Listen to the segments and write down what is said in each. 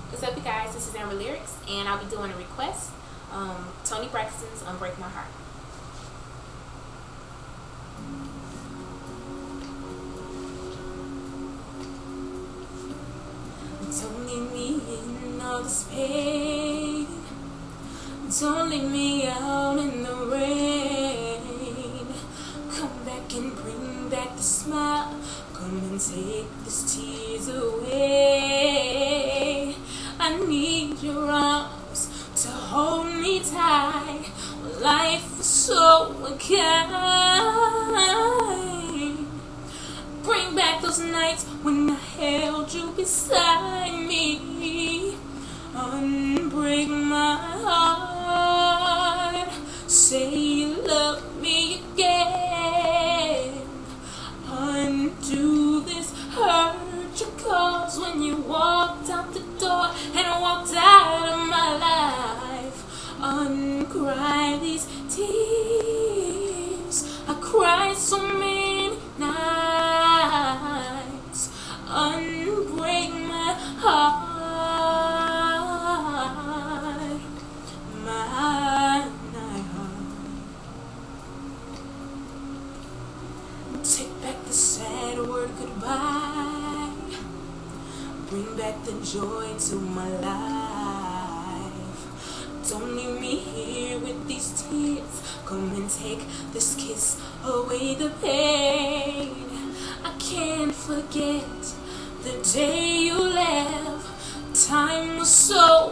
What's up, you guys? This is Lyricz, and I'll be doing a request. Toni Braxton's "Unbreak My Heart." Don't leave me in all this pain. Don't leave me out in the rain. Come back and bring back the smile. Come and take these tears away. I need your arms to hold me tight. Life was so unkind. Bring back those nights when I held you beside me. Unbreak my heart. Say you love me again. Undo this hurt you caused when you walked out the door and walked out of my life. Uncry these tears. I cried so many nights. Unbreak my heart. Take back the sad word goodbye. Bring back the joy to my life. Don't leave me here with these tears. Come and take this kiss away the pain. I can't forget the day you left. Time was so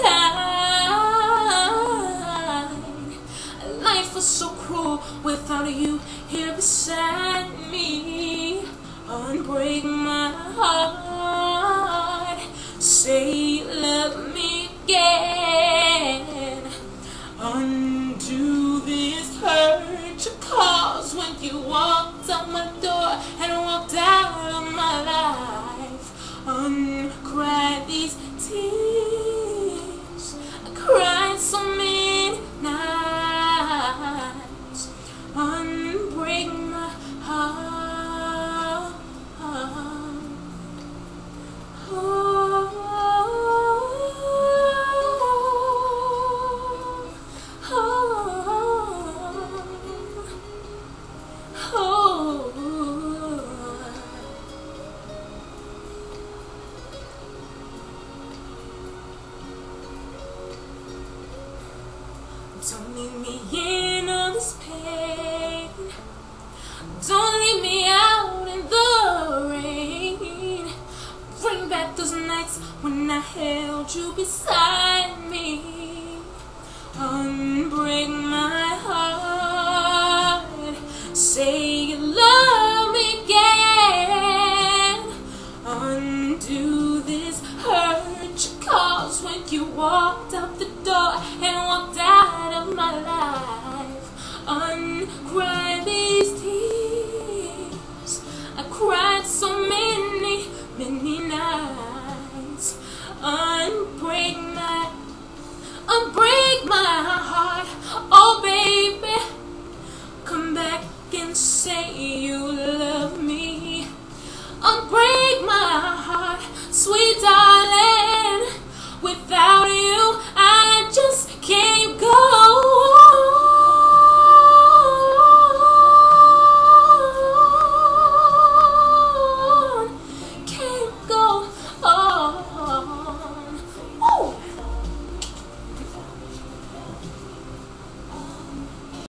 unkind. Life was so cruel without you here beside me. Unbreak my heart. Say you love me again. Undo this hurt you caused when you walked out my door and walked out of my life. Uncry these tears. I cried so many nights. Unbreak my heart. Don't leave me in all this pain. Don't leave me out in the rain. Bring back those nights when I held you beside me. Unbreak my heart. Say you love me again. Undo this hurt you caused when you walked out the door and walked out of my life. Uncry these tears.